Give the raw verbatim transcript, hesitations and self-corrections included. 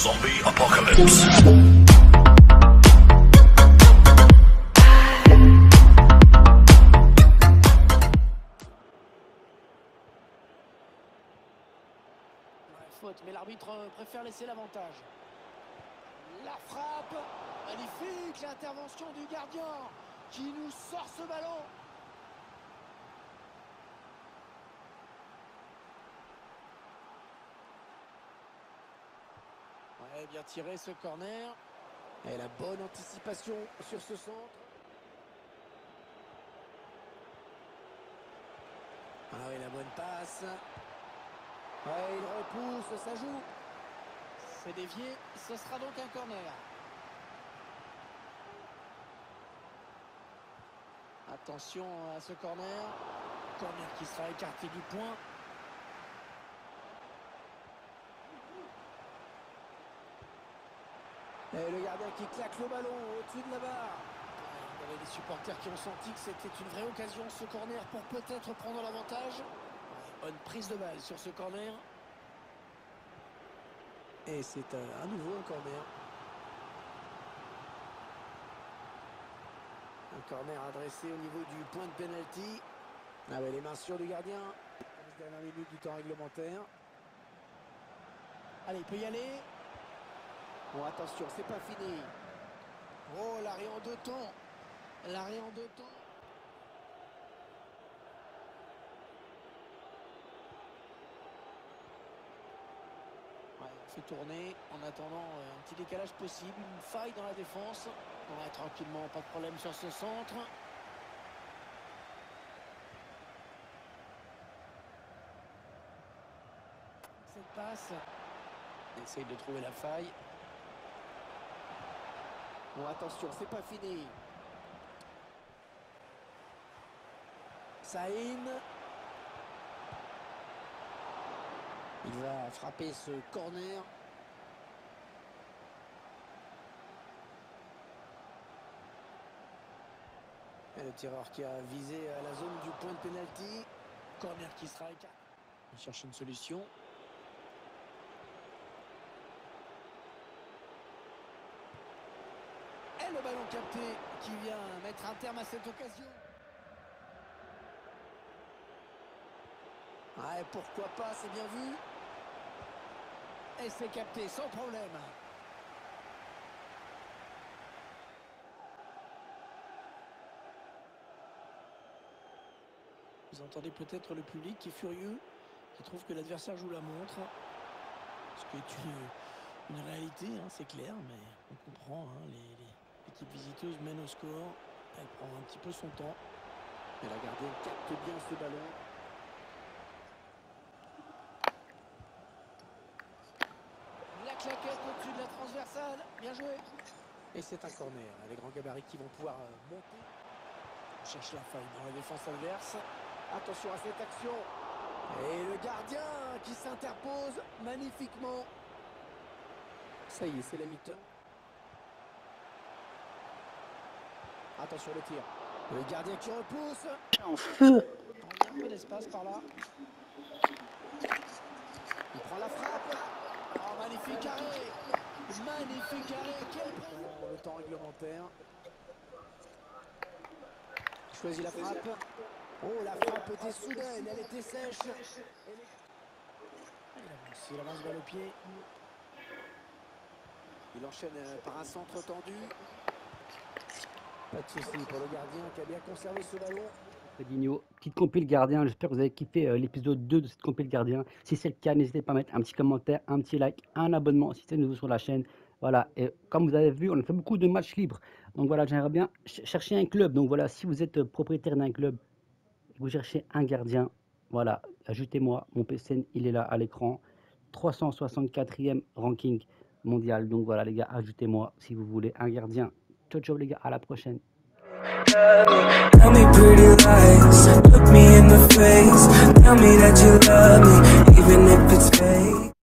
Zombie Apocalypse. Faute, mais l'arbitre préfère laisser l'avantage. La frappe, magnifique, l'intervention du gardien qui nous sort ce ballon. Ouais, bien tiré ce corner. Et la bonne anticipation sur ce centre. Ah oui, la bonne passe. Ouais, il repousse, ça joue. C'est dévié, ce sera donc un corner. Attention à ce corner. Corner qui sera écarté du point. Et le gardien qui claque le ballon au-dessus de la barre. Il y avait des supporters qui ont senti que c'était une vraie occasion ce corner pour peut-être prendre l'avantage. Bonne prise de balle sur ce corner. Et c'est à nouveau un corner. Un corner adressé au niveau du point de pénalty. Avec les mains sur du gardien. Dernière minute du temps réglementaire. Allez, il peut y aller. Bon, attention, c'est pas fini. Oh, l'arrêt en deux temps. L'arrêt en deux temps. Fait tourner en attendant un petit décalage possible, une faille dans la défense. Ouais, tranquillement, pas de problème sur ce centre. Cette passe. Il essaye de trouver la faille. Bon, attention, c'est pas fini. Saïn. Il va frapper ce corner. Et le tireur qui a visé à la zone du point de pénalty. Corner qui sera écarté. Il cherche une solution. Et le ballon capté qui vient mettre un terme à cette occasion. Ouais, pourquoi pas, c'est bien vu. Et c'est capté sans problème. Vous entendez peut-être le public qui est furieux, qui trouve que l'adversaire joue la montre. Ce qui est une, une réalité, hein, c'est clair, mais on comprend. Hein, les, les équipes visiteuses mènent au score. Elle prend un petit peu son temps. Et la gardienne capte bien ce ballon. Claquette au-dessus de la transversale, bien joué. Et c'est un corner, les grands gabarits qui vont pouvoir monter. On cherche la faille dans la défense adverse. Attention à cette action. Et le gardien qui s'interpose magnifiquement. Ça y est, c'est la mi-temps. Attention le tir. Le gardien qui repousse. En feu. Il y a un peu d'espace par là. Il prend la frappe. Oh, magnifique arrêt. Magnifique arrêt. Quel présent. Le temps réglementaire. Choisit la frappe. Oh, la frappe était soudaine. Elle était sèche. Il avance, il avance vers le pied. Il enchaîne par un centre tendu. Pas de souci pour le gardien qui a bien conservé ce ballon. Fredinho, petite compil gardien, j'espère que vous avez kiffé euh, l'épisode deux de cette compil gardien. Si c'est le cas, n'hésitez pas à mettre un petit commentaire, un petit like, un abonnement si c'est nouveau sur la chaîne. Voilà, et comme vous avez vu, on a fait beaucoup de matchs libres. Donc voilà, j'aimerais bien ch chercher un club. Donc voilà, si vous êtes propriétaire d'un club, vous cherchez un gardien, voilà, ajoutez-moi, mon P C N, il est là à l'écran. trois cent soixante-quatrième ranking mondial. Donc voilà les gars, ajoutez-moi si vous voulez un gardien. Ciao ciao les gars, à la prochaine. Tell me pretty lies, look me in the face. Tell me that you love me, even if it's fake.